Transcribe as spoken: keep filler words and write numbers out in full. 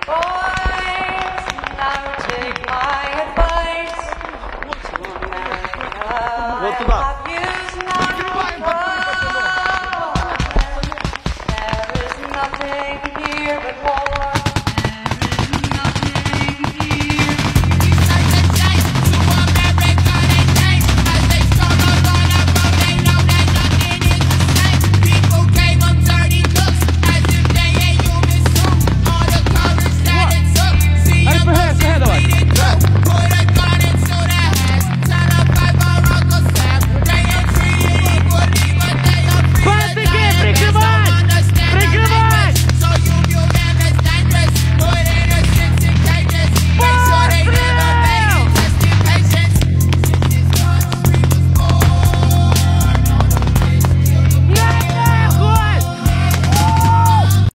Boys, now take my advice. To America, I have used not one. There is nothing